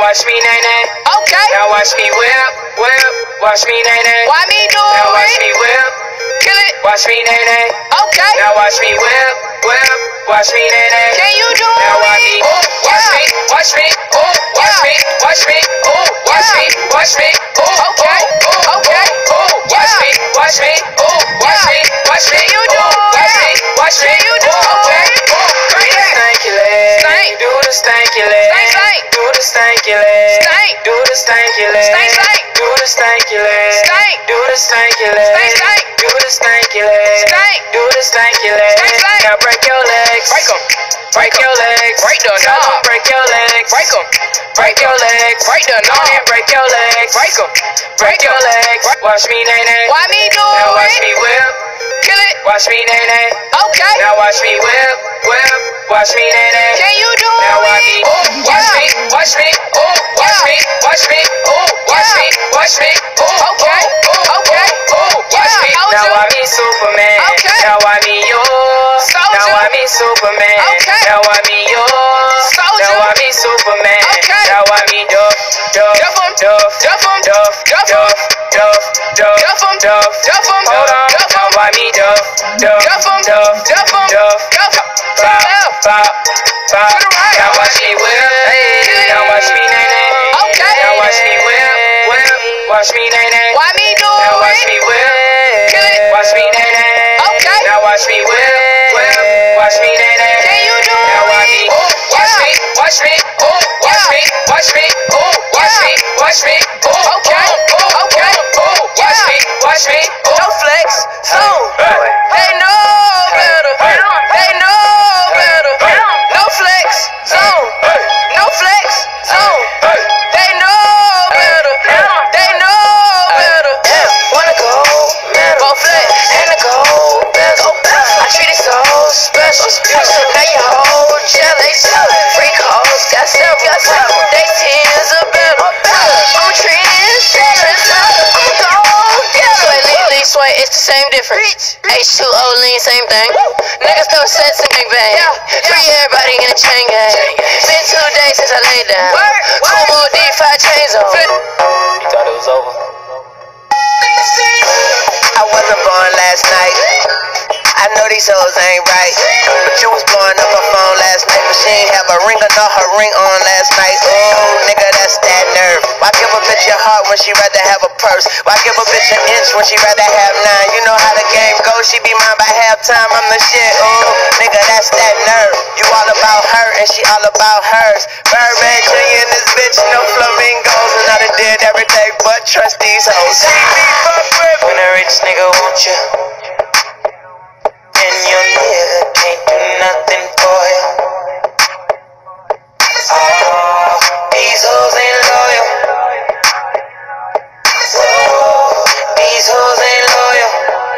watch me nay nay. Okay. Now watch me whip, whip. Watch me nay nay. Why me do Now watch it? me whip. Kill it. Watch me nay nay. Okay. Now watch me whip, whip. Watch me nay nay. Can you do Now watch me. it? Watch me. Watch me. Watch me. Watch me. Watch me. Watch me. Okay. Okay. Watch me. Watch me. Watch me. Watch me. Can you do it? Watch me. Can you do Okay. it? Stanky leg. Stank. Do the stanky leg. Stank, stank. Do the stanky leg. Stank. Do the stanky leg. Stank, stank. Do the stanky leg. Stank. Do the stanky leg. Stank, stank. Do the stanky leg. Stank. Do the stanky leg. Stank, stank. Now break your legs. Break 'em. Break your legs. Break the Tell 'em knob. break your legs. Break 'em. Break your legs. Break the Come on knob. and break your legs. Break 'em. Break your legs. Watch me nay nay. Why me do Now watch it? me whip. Kill it. Watch me nay nay. Okay. Now watch me whip, whip. Watch me nay nay. Can you do Now watch me. it? Watch me. Watch me. Watch me. Watch me. Watch me. Watch me. Okay. Okay. Watch me. Yeah, Now Soldier. watch me Superman. Okay. Now watch me yours. Soldier. Now watch me Superman. Okay. Now watch me yours. Soldier. Now watch me Superman. Okay. Now watch me Duff, Duff, Duff 'em. Duff, Duff 'em. Duff, Duff 'em. Duff, Duff, Duff, Duff 'em. Duff, Duff 'em. Hold on. Duff 'em. Now watch me Duff, Duff, Duff 'em. Duff, Duff 'em. Duff, Duff 'em. To the Pop, left. pop, pop. To the right. Now watch me whip. Hey. Now watch me nay nay. Okay. Now watch me whip, whip. Watch me nay nay. Why me do Now watch it? me whip. Kill it. Watch me nay nay. Okay. Now watch me whip, whip. Watch me nay nay. Can you do Now watch me. it? Watch me. Watch me. Watch me. Watch me. Watch me. Watch me. Okay. Okay. Watch me. Watch me. No flex. Zone. They know better. They know better. No flex. Zone. No flex. Zone. They know better. They know better. Wanna go metal, Go flex. and a gold bezel. I treat it so special. Now your whole jealous. Freak hoes got several. They tens are better. I'm a trendsetter. I'm a go-getter. Sway, it's the same difference. H2O lean, same thing. Niggas throw sets and gang bang. Free everybody in a chain gang. Been 2 days since I laid down. Kumo D5 chains on. You thought it was over? I wasn't born last night. I know these hoes ain't right. But you was blowing up her phone last night. But she ain't have a ring or not her ring on last night. Oh, nigga, that's that nerve. Why give a bitch your heart when she rather have a purse? Why give a bitch an inch when she rather have 9? You know how the game goes. She be mine by halftime. I'm the shit. Oh, nigga, that's that nerve. You all about her and she all about hers. Birdman Jr. and this bitch, no flamingos. And I done did everything but trust these hoes. When a rich nigga want you, and your nigga can't do nothing for you. Oh, these hoes ain't loyal. Oh, these hoes ain't loyal.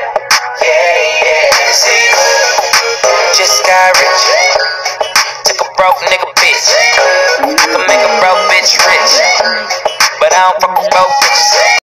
Yeah. See, just got rich. Took a broke nigga bitch. I can make a broke bitch rich, but I don't fuck with broke bitches.